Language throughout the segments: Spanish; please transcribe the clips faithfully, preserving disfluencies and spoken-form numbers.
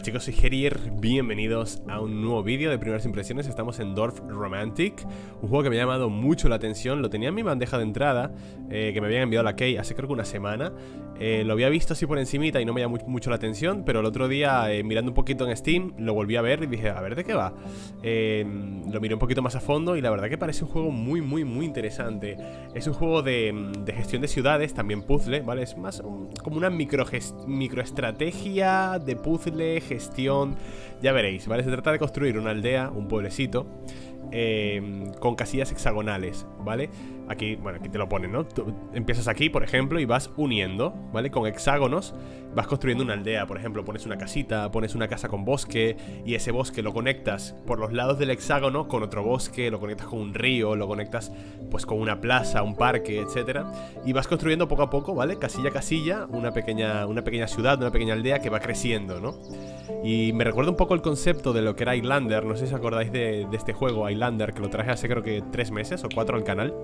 Hola chicos, soy Gerier, bienvenidos a un nuevo vídeo de primeras impresiones. Estamos en Dorf Romantic, un juego que me ha llamado mucho la atención. Lo tenía en mi bandeja de entrada, eh, que me habían enviado la key hace creo que una semana. eh, Lo había visto así por encimita y no me llamó mucho la atención, pero el otro día, eh, mirando un poquito en Steam, lo volví a ver y dije, a ver de qué va. eh, Lo miré un poquito más a fondo y la verdad que parece un juego muy, muy, muy interesante. Es un juego de, de gestión de ciudades, también puzzle, ¿vale? Es más un, como una micro microestrategia de puzzle, gestión, ya veréis, ¿vale? Se trata de construir una aldea, un pueblecito, eh, con casillas hexagonales, ¿vale? Aquí, bueno, aquí te lo ponen, ¿no? Tú empiezas aquí, por ejemplo, y vas uniendo, ¿vale? Con hexágonos vas construyendo una aldea. Por ejemplo, pones una casita, pones una casa con bosque, y ese bosque lo conectas por los lados del hexágono con otro bosque, lo conectas con un río, lo conectas pues con una plaza, un parque, etcétera. Y vas construyendo poco a poco, ¿vale? Casilla a casilla, una pequeña, una pequeña ciudad, una pequeña aldea que va creciendo, ¿no? Y me recuerda un poco el concepto de lo que era Highlander. No sé si os acordáis de, de este juego, Highlander, que lo traje hace creo que tres meses o cuatro al canal.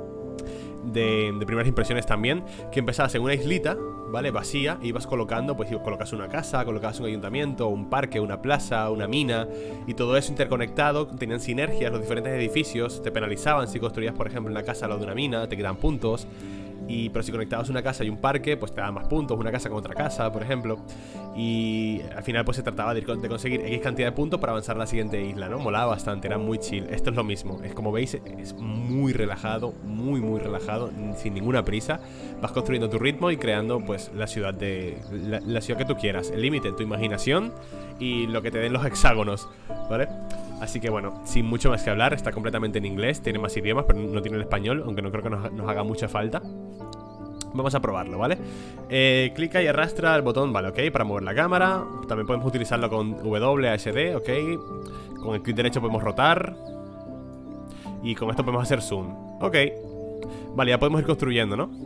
De, de primeras impresiones también, que empezabas en una islita, ¿vale? Vacía, y ibas colocando, pues colocas una casa, colocabas un ayuntamiento, un parque, una plaza, una mina, y todo eso interconectado, tenían sinergias los diferentes edificios, te penalizaban si construías, por ejemplo, una casa al lado de una mina, te quedan puntos. Y, pero si conectabas una casa y un parque, pues te daban más puntos, una casa con otra casa, por ejemplo. Y al final pues se trataba de, de conseguir X cantidad de puntos para avanzar a la siguiente isla, ¿no? Molaba bastante, era muy chill. Esto es lo mismo, es como veis, es muy relajado, muy muy relajado, sin ninguna prisa. Vas construyendo tu ritmo y creando pues la ciudad de la, la ciudad que tú quieras. El límite, tu imaginación y lo que te den los hexágonos, ¿vale? Así que bueno, sin mucho más que hablar, está completamente en inglés, tiene más idiomas, pero no tiene el español, aunque no creo que nos, nos haga mucha falta. Vamos a probarlo, ¿vale? Eh, clica y arrastra el botón, vale, ok, para mover la cámara. También podemos utilizarlo con W A S D, ok. Con el clic derecho podemos rotar. Y con esto podemos hacer zoom, ok. Vale, ya podemos ir construyendo, ¿no?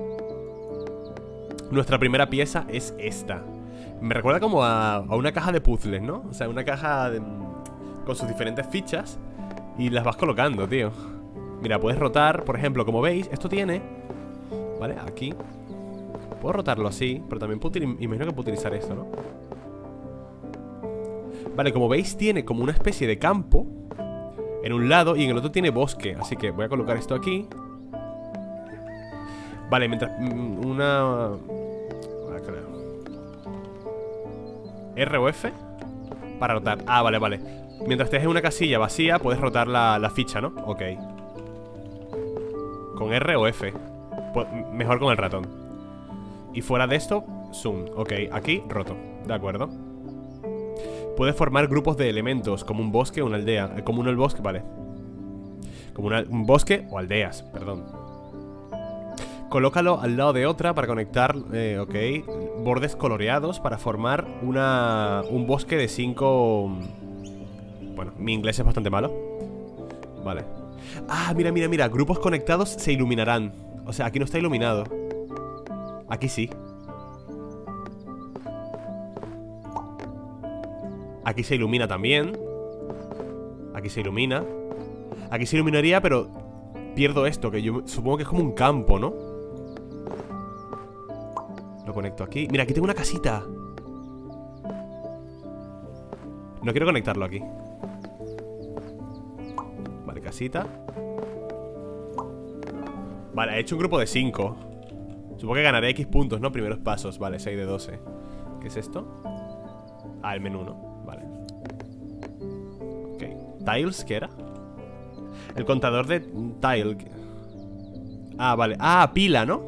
Nuestra primera pieza es esta. Me recuerda como a, a una caja de puzzles, ¿no? O sea, una caja de, con sus diferentes fichas. Y las vas colocando, tío. Mira, puedes rotar, por ejemplo, como veis, esto tiene... ¿Vale? Aquí puedo rotarlo así, pero también puedo imagino que puedo utilizar esto, ¿no? Vale, como veis tiene como una especie de campo en un lado y en el otro tiene bosque. Así que voy a colocar esto aquí. Vale, mientras... Una... R o F para rotar. Ah, vale, vale. Mientras estés en una casilla vacía puedes rotar la, la ficha, ¿no? Ok. Con R o F. Mejor con el ratón. Y fuera de esto, zoom. Ok, aquí, roto. De acuerdo. Puedes formar grupos de elementos, como un bosque o una aldea. eh, Como uno el bosque, vale. Como una, un bosque o aldeas, perdón. Colócalo al lado de otra para conectar, eh, ok. Bordes coloreados para formar una, un bosque de cinco... Bueno, mi inglés es bastante malo. Vale. Ah, mira, mira, mira. Grupos conectados se iluminarán. O sea, aquí no está iluminado. Aquí sí. Aquí se ilumina también. Aquí se ilumina. Aquí se iluminaría, pero pierdo esto, que yo supongo que es como un campo, ¿no? Lo conecto aquí. Mira, aquí tengo una casita. No quiero conectarlo aquí. Vale, casita. Vale, he hecho un grupo de cinco. Supongo que ganaré X puntos, ¿no? Primeros pasos, vale, seis de doce. ¿Qué es esto? Ah, el menú, ¿no? Vale. Ok, tiles, ¿qué era? El contador de tile. Ah, vale, ah, pila, ¿no?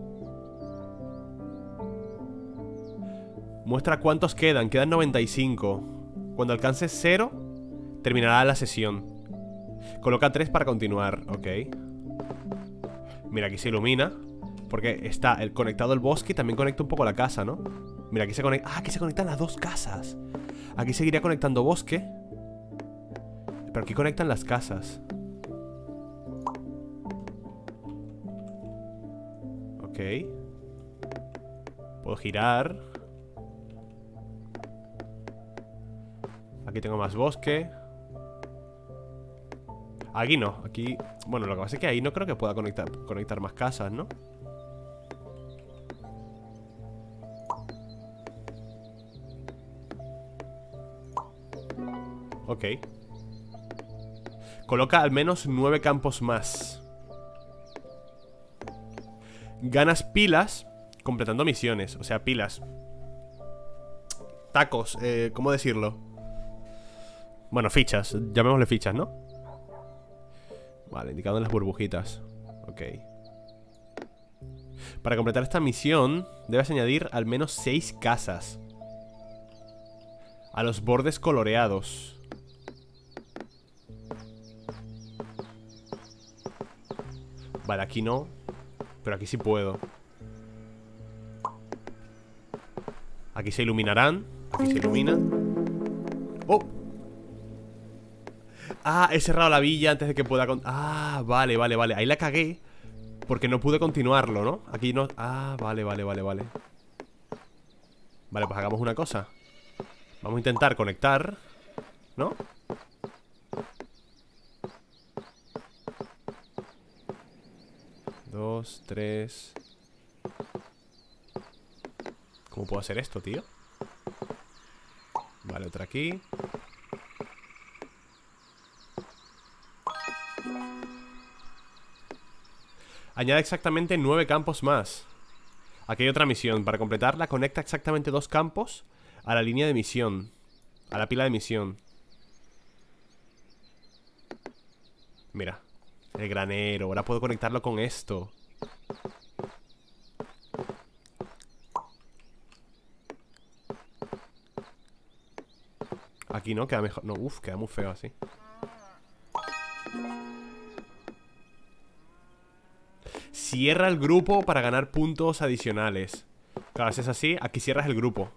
Muestra cuántos quedan, quedan noventa y cinco. Cuando alcances cero, terminará la sesión. Coloca tres para continuar, ok. Mira, aquí se ilumina porque está el conectado al bosque y también conecta un poco la casa, ¿no? Mira, aquí se conecta... Ah, aquí se conectan las dos casas. Aquí seguiría conectando bosque, pero aquí conectan las casas. Ok. Puedo girar. Aquí tengo más bosque. Aquí no, aquí... Bueno, lo que pasa es que ahí no creo que pueda conectar, conectar más casas, ¿no? Ok. Coloca al menos nueve campos más. Ganas pilas completando misiones. O sea, pilas. Tacos, eh, ¿cómo decirlo? Bueno, fichas, llamémosle fichas, ¿no? Vale, indicando las burbujitas. Ok. Para completar esta misión debes añadir al menos seis casas a los bordes coloreados. Vale, aquí no, pero aquí sí puedo. Aquí se iluminarán. Aquí se iluminan. ¡Oh! Ah, he cerrado la villa antes de que pueda... Con... Ah, vale, vale, vale. Ahí la cagué porque no pude continuarlo, ¿no? Aquí no... Ah, vale, vale, vale, vale. Vale, pues hagamos una cosa. Vamos a intentar conectar, ¿no? Dos, tres... ¿Cómo puedo hacer esto, tío? Vale, otra aquí. Añade exactamente nueve campos más. Aquí hay otra misión. Para completarla, conecta exactamente dos campos a la línea de misión. A la pila de misión. Mira, el granero. Ahora puedo conectarlo con esto. Aquí no, queda mejor. No, uff, queda muy feo así. Cierra el grupo para ganar puntos adicionales. Claro, si es así, aquí cierras el grupo.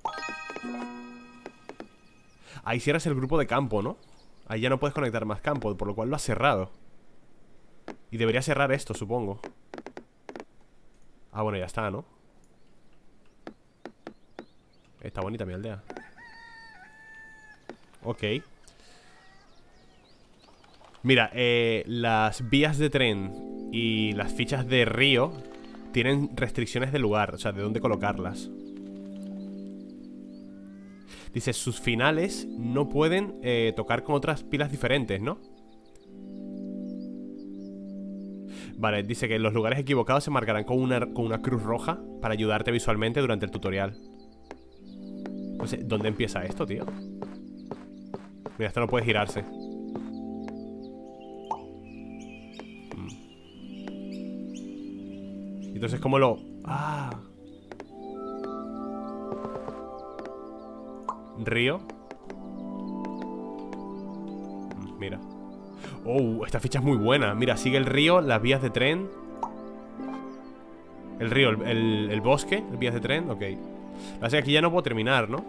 Ahí cierras el grupo de campo, ¿no? Ahí ya no puedes conectar más campo, por lo cual lo has cerrado. Y debería cerrar esto, supongo. Ah, bueno, ya está, ¿no? Está bonita mi aldea. Ok. Mira, eh, las vías de tren y las fichas de río tienen restricciones de lugar, o sea, de dónde colocarlas. Dice, sus finales no pueden eh, tocar con otras pilas diferentes, ¿no? Vale, dice que los lugares equivocados se marcarán con una, con una cruz roja para ayudarte visualmente durante el tutorial. No sé, ¿dónde empieza esto, tío? Mira, esto no puede girarse. mm. Entonces, ¿cómo lo...? Ah. Río. mm, Mira. Oh, esta ficha es muy buena. Mira, sigue el río, las vías de tren. El río, el, el, el bosque, las vías de tren, ok. Así que aquí ya no puedo terminar, ¿no?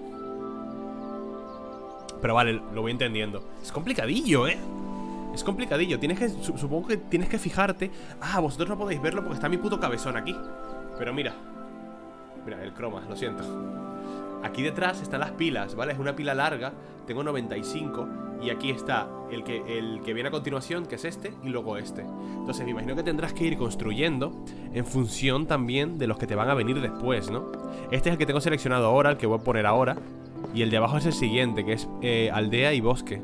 Pero vale, lo voy entendiendo. Es complicadillo, ¿eh? Es complicadillo. Tienes que, supongo que tienes que fijarte. Ah, vosotros no podéis verlo porque está mi puto cabezón aquí. Pero mira. Mira, el croma, lo siento. Aquí detrás están las pilas, ¿vale? Es una pila larga. Tengo noventa y cinco. Y aquí está el que, el que viene a continuación, que es este, y luego este. Entonces me imagino que tendrás que ir construyendo en función también de los que te van a venir después, ¿no? Este es el que tengo seleccionado ahora, el que voy a poner ahora. Y el de abajo es el siguiente, que es eh, aldea y bosque.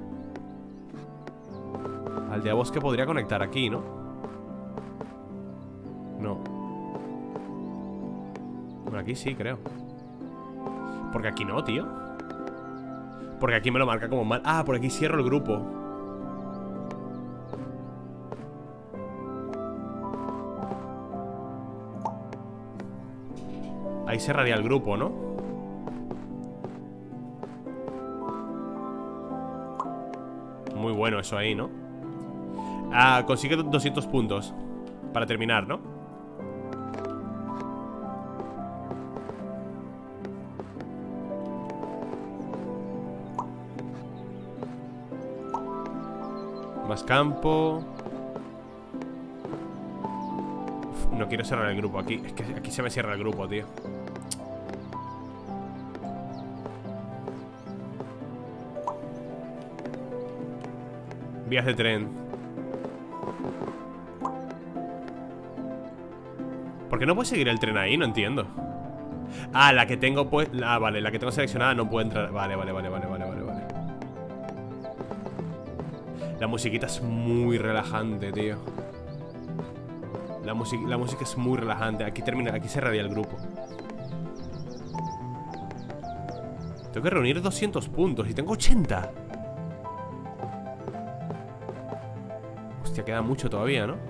Aldea bosque podría conectar aquí, ¿no? No. Bueno, aquí sí, creo. Porque aquí no, tío. Porque aquí me lo marca como mal. Ah, por aquí cierro el grupo. Ahí cerraría el grupo, ¿no? Muy bueno eso ahí, ¿no? Ah, consigue doscientos puntos para terminar, ¿no? Más campo. Uf, no quiero cerrar el grupo aquí. Es que aquí se me cierra el grupo, tío. Vías de tren. ¿Por qué no puede seguir el tren ahí? No entiendo. Ah, la que tengo pues... Ah, vale, la que tengo seleccionada no puede entrar. Vale, vale, vale, vale, vale, vale, vale. La musiquita es muy relajante, tío. La, la música es muy relajante. Aquí termina, aquí cerraría el grupo. Tengo que reunir doscientos puntos y tengo ochenta. Hostia, queda mucho todavía, ¿no?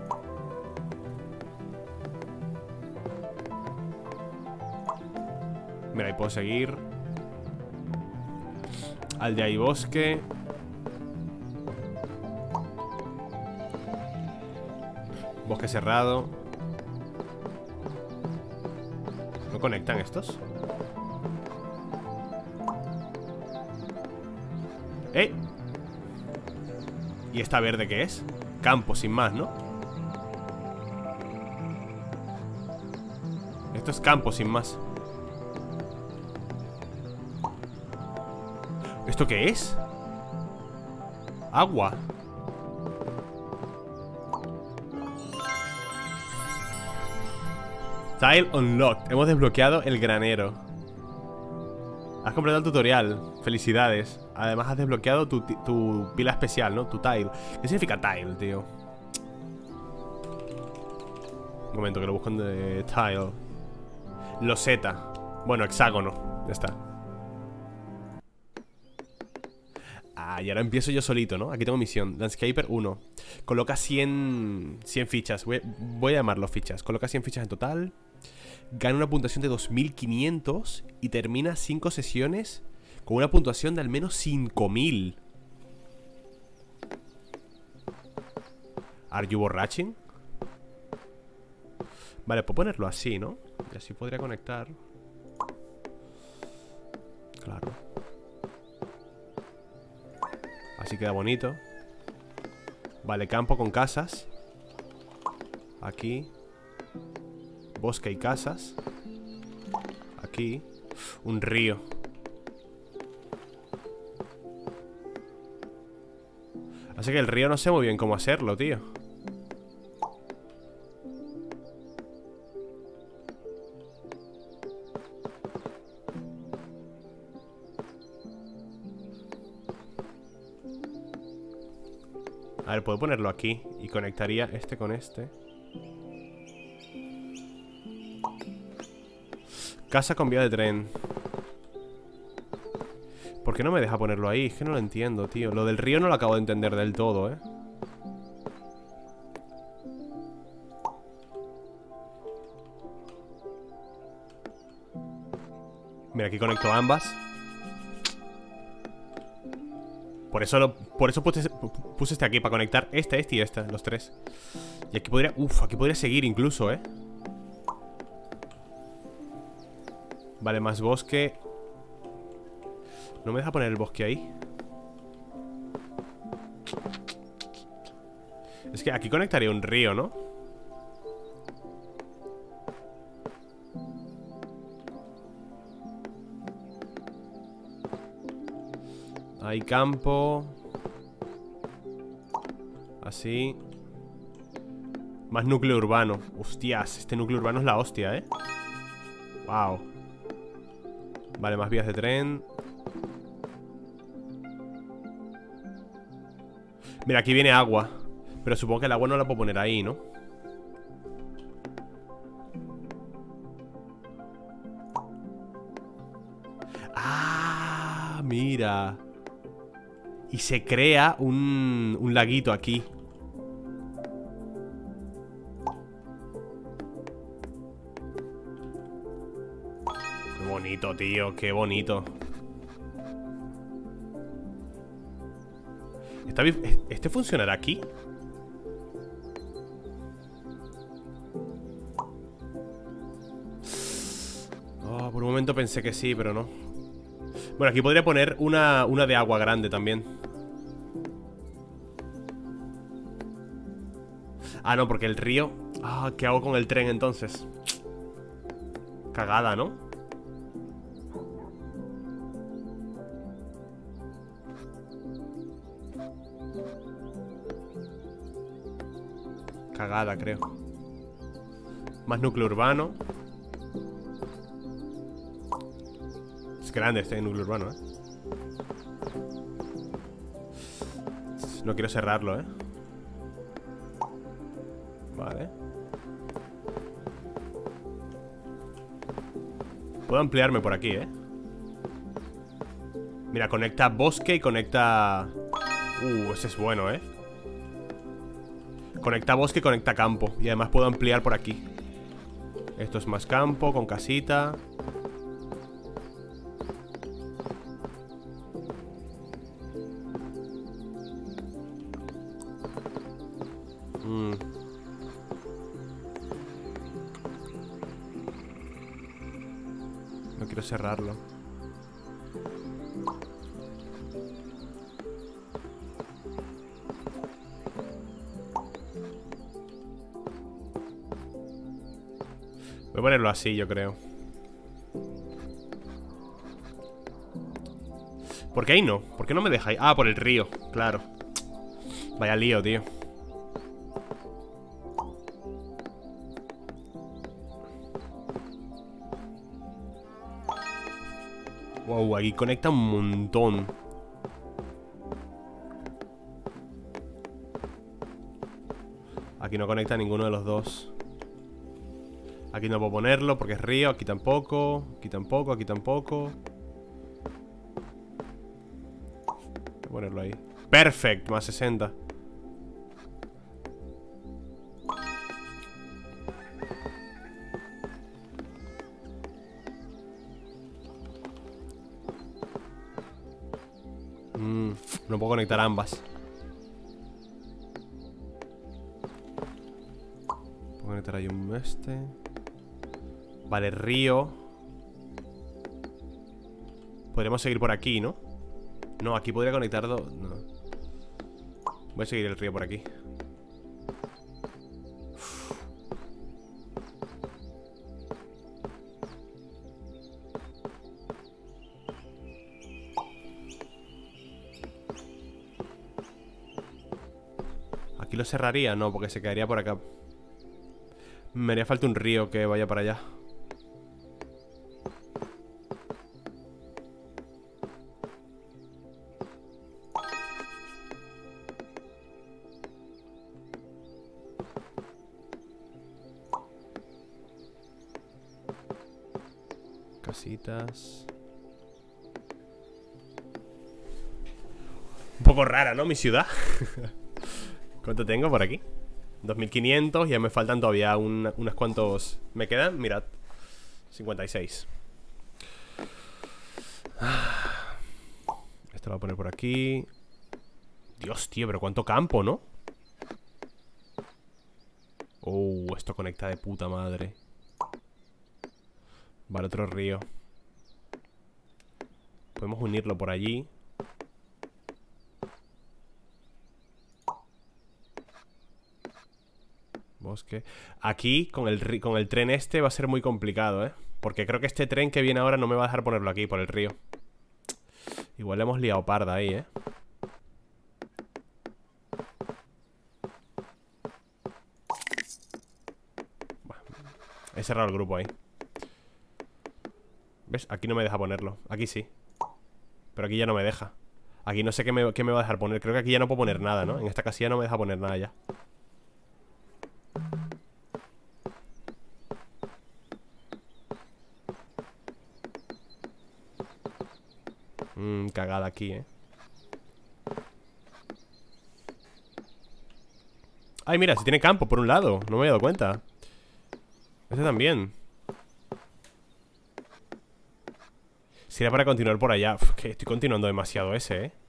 Mira, ahí puedo seguir. Aldea y bosque. Bosque cerrado. ¿No conectan estos? ¡Eh! ¿Y esta verde qué es? Campo, sin más, ¿no? Esto es campo, sin más. ¿Esto qué es? Agua. Tile unlocked. Hemos desbloqueado el granero. Has completado el tutorial. Felicidades. Además has desbloqueado tu, tu pila especial, ¿no? Tu tile. ¿Qué significa tile, tío? Un momento que lo busco en de tile. Loseta. Bueno, hexágono. Ya está. Ah, y ahora empiezo yo solito, ¿no? Aquí tengo misión. Landscaper uno. Coloca cien, cien fichas. Voy, voy a llamarlo fichas. Coloca cien fichas en total. Gana una puntuación de dos mil quinientos. Y termina cinco sesiones con una puntuación de al menos cinco mil. ¿Are you borraching? Vale, puedo ponerlo así, ¿no? Y así podría conectar. Claro. Así queda bonito. Vale, campo con casas. Aquí. Bosque y casas. Aquí. Un río. Así que el río no sé muy bien cómo hacerlo, tío. A ver, puedo ponerlo aquí y conectaría este con este. Casa con vía de tren. ¿Por qué no me deja ponerlo ahí? Es que no lo entiendo, tío. Lo del río no lo acabo de entender del todo, ¿eh? Mira, aquí conecto ambas. Por eso, lo, por eso puse, puse este aquí, para conectar este, este y este, los tres. Y aquí podría... Uf, aquí podría seguir incluso, ¿eh? Vale, más bosque. No me deja poner el bosque ahí. Es que aquí conectaría un río, ¿no? Hay campo. Así. Más núcleo urbano. Hostias, este núcleo urbano es la hostia, ¿eh? Wow. Vale, más vías de tren. Mira, aquí viene agua. Pero supongo que el agua no la puedo poner ahí, ¿no? Ah, mira. Y se crea un, un laguito aquí. Qué bonito, tío, qué bonito. ¿Está bien? ¿Este funcionará aquí? Oh, por un momento pensé que sí, pero no. Bueno, aquí podría poner una, una de agua grande también. Ah, no, porque el río... Ah, ¿qué hago con el tren entonces? Cagada, ¿no? Cagada, creo. Más núcleo urbano. Es grande este núcleo urbano, ¿eh? No quiero cerrarlo, ¿eh? Vale. Puedo ampliarme por aquí, ¿eh? Mira, conecta bosque y conecta... Uh, ese es bueno, ¿eh? Conecta bosque y conecta campo. Y además puedo ampliar por aquí. Esto es más campo, con casita. Mm. No quiero cerrarlo. Voy a ponerlo así, yo creo. ¿Por qué ahí no? ¿Por qué no me deja ahí? Ah, por el río, claro. Vaya lío, tío. Wow, aquí conecta un montón. Aquí no conecta ninguno de los dos. Aquí no puedo ponerlo porque es río. Aquí tampoco. Aquí tampoco, aquí tampoco. Voy a ponerlo ahí. Perfect, más sesenta. Mm, no puedo conectar ambas. Puedo conectar ahí un este. Vale, río. Podríamos seguir por aquí, ¿no? No, aquí podría conectar dos. No. Voy a seguir el río por aquí. Uf. Aquí lo cerraría, no, porque se quedaría por acá. Me haría falta un río que vaya para allá. Casitas. Un poco rara, ¿no? Mi ciudad. ¿Cuánto tengo por aquí? dos mil quinientos. Ya me faltan todavía un, unos cuantos. Me quedan, mirad, cincuenta y seis. Esto lo voy a poner por aquí. Dios, tío, pero cuánto campo, ¿no? Oh, esto conecta de puta madre. Vale, otro río. Podemos unirlo por allí. Bosque. Aquí, con el, con el tren este va a ser muy complicado, ¿eh? Porque creo que este tren que viene ahora no me va a dejar ponerlo aquí, por el río. Igual le hemos liado parda ahí, ¿eh? Bueno, he cerrado el grupo ahí. ¿Ves? Aquí no me deja ponerlo. Aquí sí. Pero aquí ya no me deja. Aquí no sé qué me, qué me va a dejar poner. Creo que aquí ya no puedo poner nada, ¿no? En esta casilla no me deja poner nada ya. Mmm, cagada aquí, ¿eh? Ay, mira, si tiene campo por un lado. No me había dado cuenta. Este también. Si era para continuar por allá. Uf, que estoy continuando demasiado ese, ¿eh?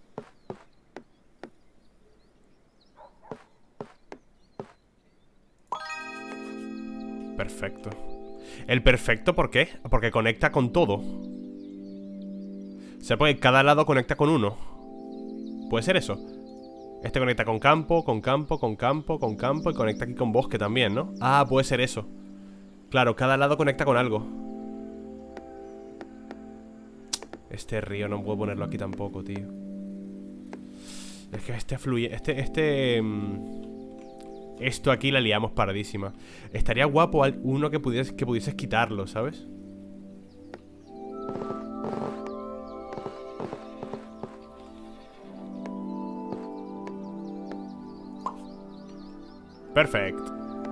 Perfecto. ¿El perfecto por qué? Porque conecta con todo. O sea, porque cada lado conecta con uno. ¿Puede ser eso? Este conecta con campo, con campo, con campo, con campo. Y conecta aquí con bosque también, ¿no? Ah, puede ser eso. Claro, cada lado conecta con algo. Este río no puedo ponerlo aquí tampoco, tío. Es que este fluye... Este... este Esto aquí la liamos paradísima. Estaría guapo uno que pudieses, que pudieses quitarlo, ¿sabes? Perfecto.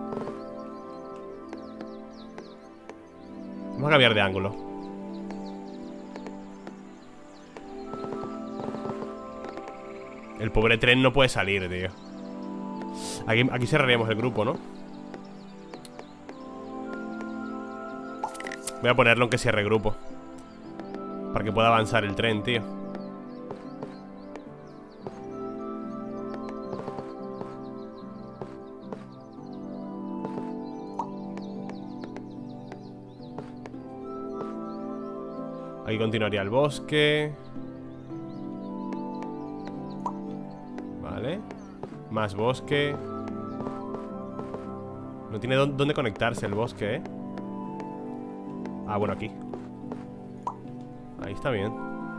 Vamos a cambiar de ángulo. El pobre tren no puede salir, tío. Aquí, aquí cerraríamos el grupo, ¿no? Voy a ponerlo en que cierre grupo, para que pueda avanzar el tren, tío. Aquí continuaría el bosque. Vale. Más bosque. No tiene dónde conectarse el bosque, ¿eh? Ah, bueno, aquí. Ahí está bien.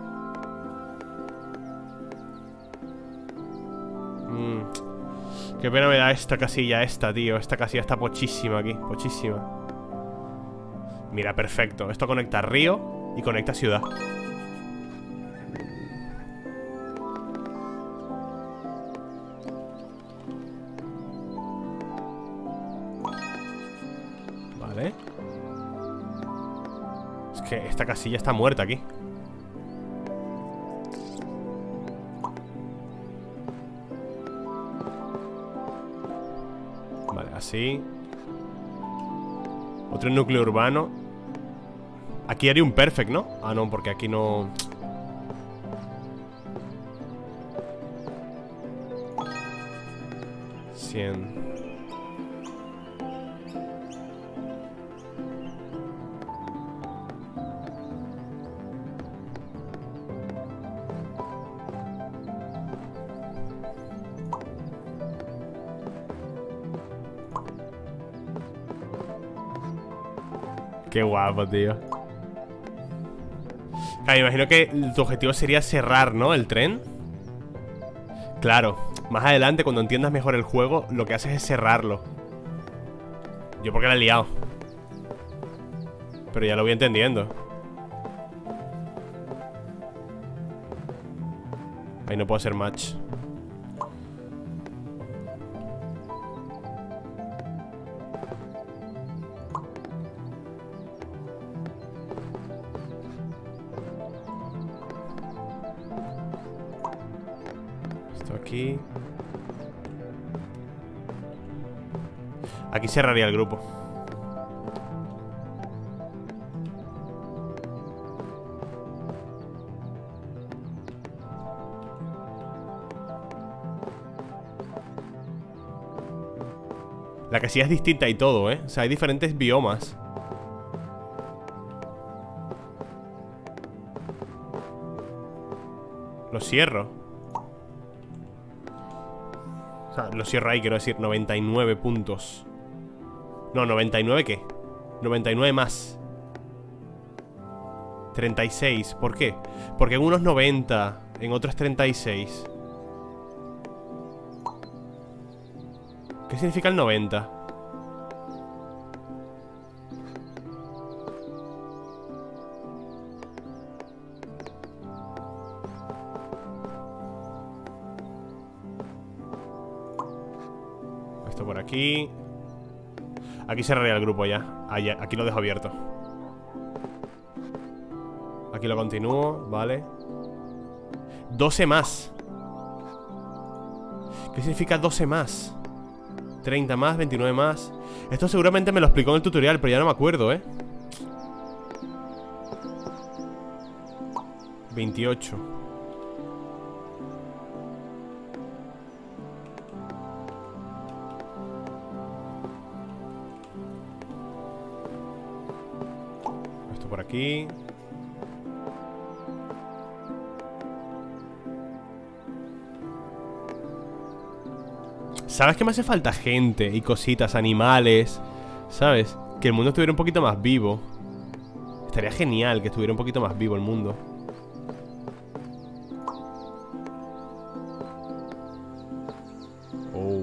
mm. Qué pena me da esta casilla esta, tío. Esta casilla está pochísima aquí. Pochísima. Mira, perfecto. Esto conecta río y conecta ciudad. Vale. Es que esta casilla está muerta aquí. Vale, así. Otro núcleo urbano. Aquí haría un perfect, ¿no? Ah, no, porque aquí no... cien. Qué guapo, tío. Ah, me imagino que tu objetivo sería cerrar, ¿no? El tren. Claro, más adelante cuando entiendas mejor el juego, lo que haces es cerrarlo. Yo porque la he liado, pero ya lo voy entendiendo. Ahí no puedo hacer match. Aquí. Aquí cerraría el grupo. La casilla es distinta y todo, ¿eh? O sea, hay diferentes biomas. Lo cierro. Lo cierro ahí, quiero decir, noventa y nueve puntos. No, ¿noventa y nueve qué? noventa y nueve más treinta y seis, ¿por qué? Porque en unos noventa, en otros treinta y seis. ¿Qué significa el noventa? Esto por aquí. Aquí cerraría el grupo ya. Allá, aquí lo dejo abierto. Aquí lo continúo, vale. doce más. ¿Qué significa doce más? treinta más, veintinueve más. Esto seguramente me lo explicó en el tutorial, pero ya no me acuerdo, ¿eh? veintiocho. Esto por aquí. ¿Sabes que me hace falta gente y cositas, animales? ¿Sabes? Que el mundo estuviera un poquito más vivo. Estaría genial que estuviera un poquito más vivo el mundo. Oh.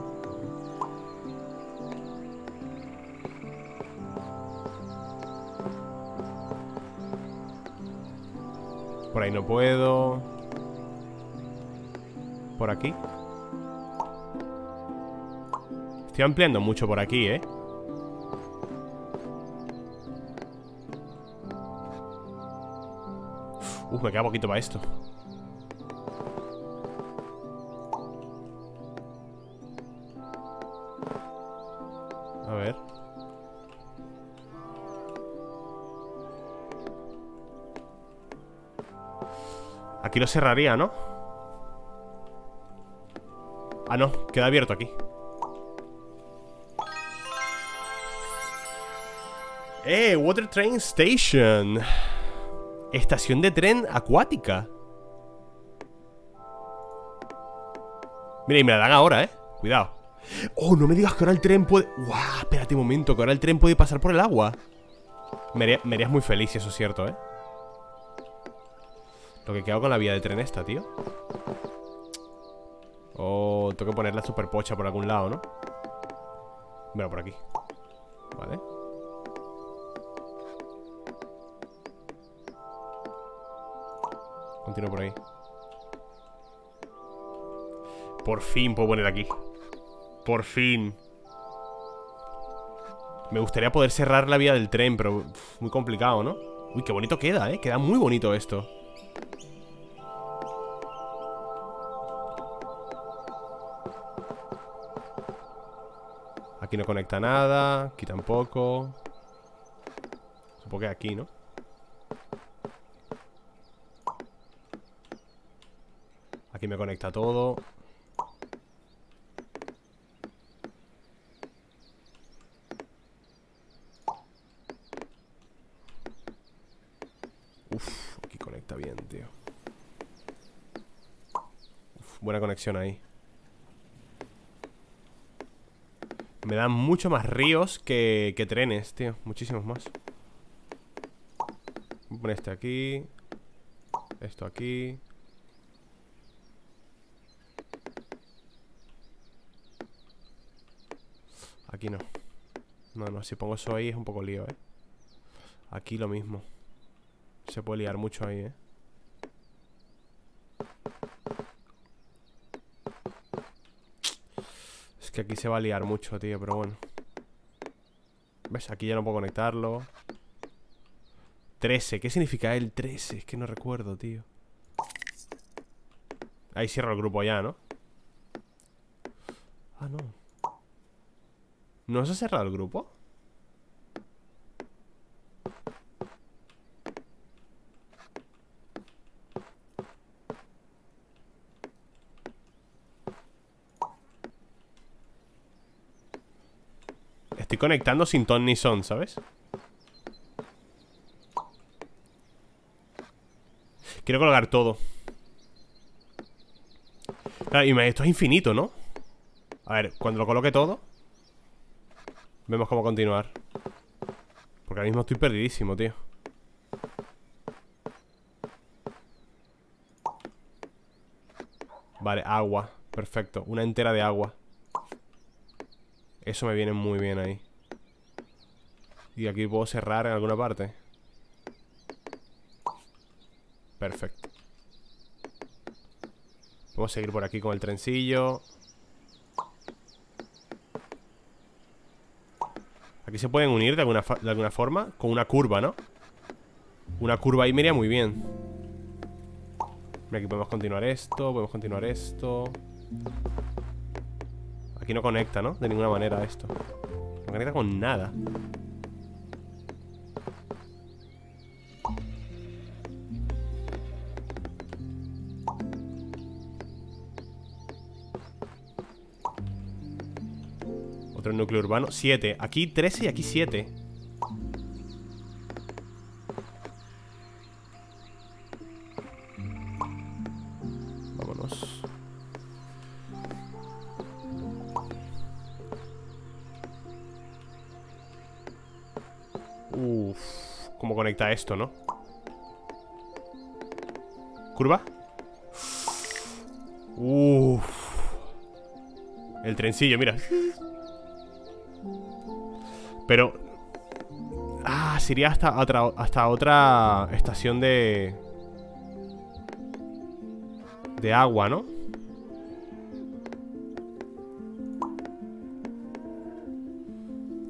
Por ahí no puedo. Por aquí. Estoy ampliando mucho por aquí, ¿eh? Uf, me queda poquito para esto. A ver. Aquí lo cerraría, ¿no? Ah, no, queda abierto aquí. ¡Eh! Water Train Station. Estación de tren acuática. Mira, y me la dan ahora, ¿eh? Cuidado. Oh, no me digas que ahora el tren puede... ¡Guau! Espérate un momento, que ahora el tren puede pasar por el agua. Me, haría, me harías muy feliz si eso es cierto, ¿eh? Lo que quedo con la vía de tren esta, tío. Oh, tengo que poner la super pocha por algún lado, ¿no? Bueno, por aquí. Vale. Continúo por ahí. Por fin puedo poner aquí. Por fin. Me gustaría poder cerrar la vía del tren, pero uf, muy complicado, ¿no? Uy, qué bonito queda, ¿eh? Queda muy bonito esto. Aquí no conecta nada. Aquí tampoco. Supongo que aquí, ¿no? Aquí me conecta todo. Uf, aquí conecta bien, tío. Uf, buena conexión ahí. Me dan mucho más ríos que, que trenes, tío. Muchísimos más. Voy a poner este aquí. Esto aquí. Aquí no. No, no, si pongo eso ahí es un poco lío, eh. Aquí lo mismo. Se puede liar mucho ahí, eh. Es que aquí se va a liar mucho, tío, pero bueno. ¿Ves? Aquí ya no puedo conectarlo. trece, ¿qué significa el trece? Es que no recuerdo, tío. Ahí cierro el grupo ya, ¿no? Ah, no. ¿No se ha cerrado el grupo? Estoy conectando sin ton ni son, ¿sabes? Quiero colgar todo. Claro, y me- esto es infinito, ¿no? A ver, cuando lo coloque todo vemos cómo continuar. Porque ahora mismo estoy perdidísimo, tío. Vale, agua. Perfecto, una entera de agua. Eso me viene muy bien ahí. Y aquí puedo cerrar en alguna parte. Perfecto. Vamos a seguir por aquí con el trencillo. Aquí se pueden unir de alguna, de alguna forma. Con una curva, ¿no? Una curva ahí me iría muy bien. Mira, aquí podemos continuar esto. Podemos continuar esto. Aquí no conecta, ¿no? De ninguna manera esto. No conecta con nada. Otro núcleo urbano. siete. Aquí trece y aquí siete. Vámonos. Uff. ¿Cómo conecta esto, no? ¿Curva? Uff. El trencillo, mira. Pero... Ah, se iría hasta otra, hasta otra estación de... De agua, ¿no?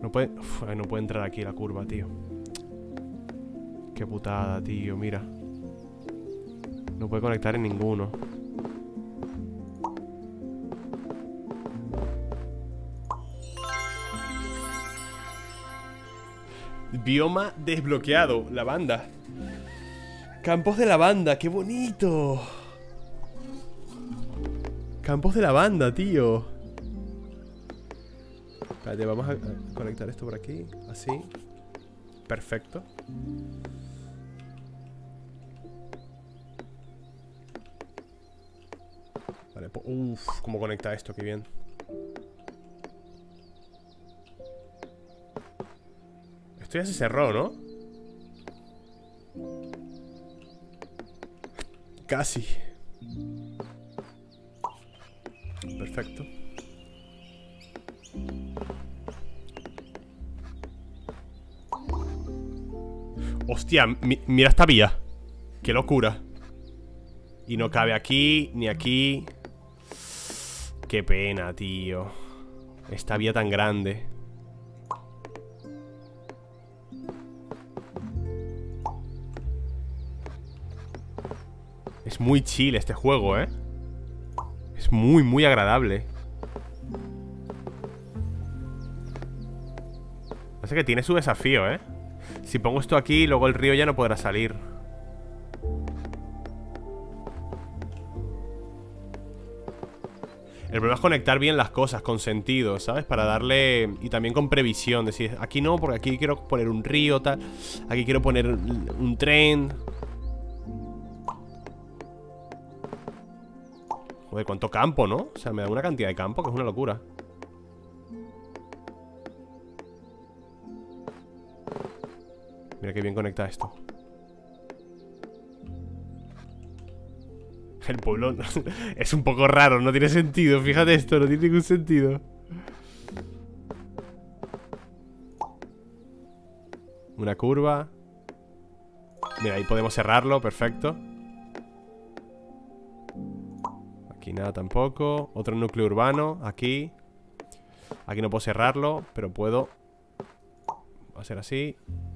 No puede... Uf, no puede entrar aquí la curva, tío. Qué putada, tío, mira. No puede conectar en ninguno. Bioma desbloqueado, lavanda. Campos de lavanda, qué bonito. Campos de lavanda, tío. Espérate, vamos a conectar esto por aquí. Así. Perfecto. Vale, uff, cómo conecta esto, qué bien. Esto ya se cerró, ¿no? Casi. Perfecto. Hostia, mi mira esta vía. Qué locura. Y no cabe aquí, ni aquí. Qué pena, tío. Esta vía tan grande. Es muy chill este juego, ¿eh? Es muy, muy agradable. Parece que tiene su desafío, ¿eh? Si pongo esto aquí, luego el río ya no podrá salir. El problema es conectar bien las cosas, con sentido, ¿sabes? Para darle... Y también con previsión. Decir, aquí no, porque aquí quiero poner un río, tal. Aquí quiero poner un tren. Joder, cuánto campo, ¿no? O sea, me da una cantidad de campo que es una locura. Mira qué bien conecta esto. El pueblo es un poco raro, no tiene sentido. Fíjate esto, no tiene ningún sentido. Una curva. Mira, ahí podemos cerrarlo, perfecto. Aquí nada tampoco. Otro núcleo urbano, aquí. Aquí no puedo cerrarlo, pero puedo hacer así.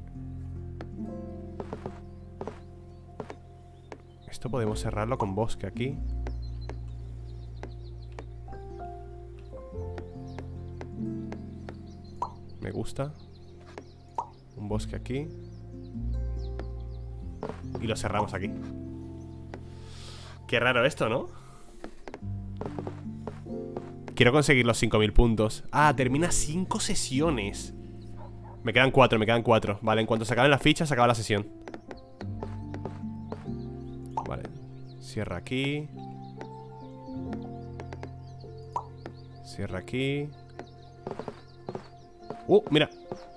Esto podemos cerrarlo con bosque aquí. Me gusta. Un bosque aquí. Y lo cerramos aquí. Qué raro esto, ¿no? Quiero conseguir los cinco mil puntos. Ah, termina cinco sesiones. Me quedan cuatro, me quedan cuatro. Vale, en cuanto se acaben las fichas, se acaba la sesión. Vale. Cierra aquí. Cierra aquí. Uh, mira.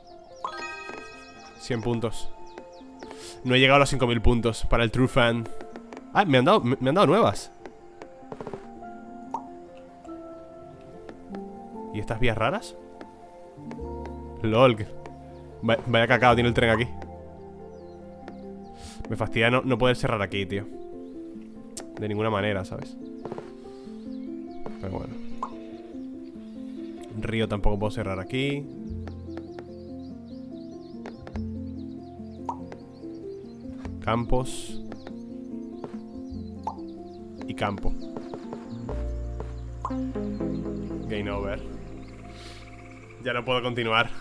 cien puntos. No he llegado a los cinco mil puntos para el True Fan. Ah, me han dado, me, me han dado nuevas. ¿Y estas vías raras? LOL. Vaya, vaya cacao tiene el tren aquí. Me fastidia no, no poder cerrar aquí, tío. De ninguna manera, ¿sabes? Pero bueno. Río tampoco puedo cerrar aquí. Campos. Y campo. Game over. Ya no puedo continuar.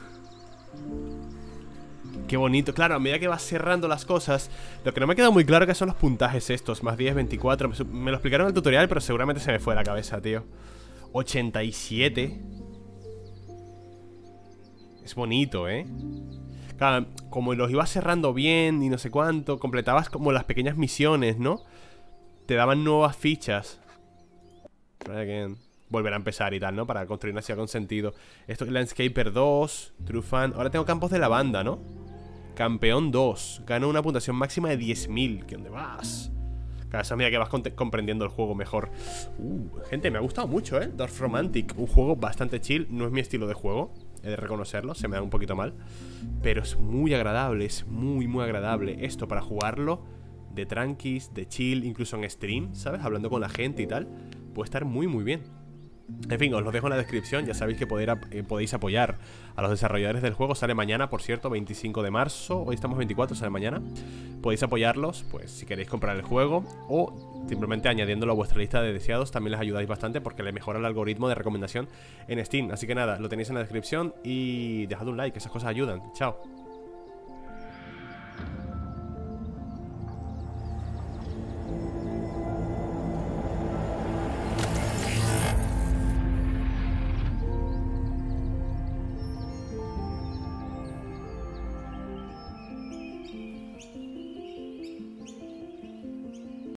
Qué bonito. Claro, a medida que vas cerrando las cosas. Lo que no me queda muy claro que son los puntajes estos. Más diez, veinticuatro. Me lo explicaron en el tutorial, pero seguramente se me fue de la cabeza, tío. ochenta y siete. Es bonito, ¿eh? Claro, como los ibas cerrando bien y no sé cuánto, completabas como las pequeñas misiones, ¿no? Te daban nuevas fichas. Volver a empezar y tal, ¿no? Para construir una ciudad con sentido. Esto es Landscaper dos, True Fan. Ahora tengo campos de lavanda, ¿no? Campeón dos. Gano una puntuación máxima de diez mil. ¿Qué dónde vas? Cada vez a medida que vas comprendiendo el juego mejor. Uh, gente, me ha gustado mucho, ¿eh? Dorf Romantic. Un juego bastante chill. No es mi estilo de juego, he de reconocerlo, se me da un poquito mal. Pero es muy agradable, es muy, muy agradable. Esto para jugarlo de tranquis, de chill, incluso en stream, ¿sabes? Hablando con la gente y tal. Puede estar muy, muy bien. En fin, os lo dejo en la descripción. Ya sabéis que poder, eh, podéis apoyar a los desarrolladores del juego. Sale mañana, por cierto, veinticinco de marzo. Hoy estamos veinticuatro, sale mañana. Podéis apoyarlos, pues si queréis comprar el juego, o simplemente añadiéndolo a vuestra lista de deseados. También les ayudáis bastante porque le mejora el algoritmo de recomendación en Steam. Así que nada, lo tenéis en la descripción. Y dejad un like, esas cosas ayudan. Chao.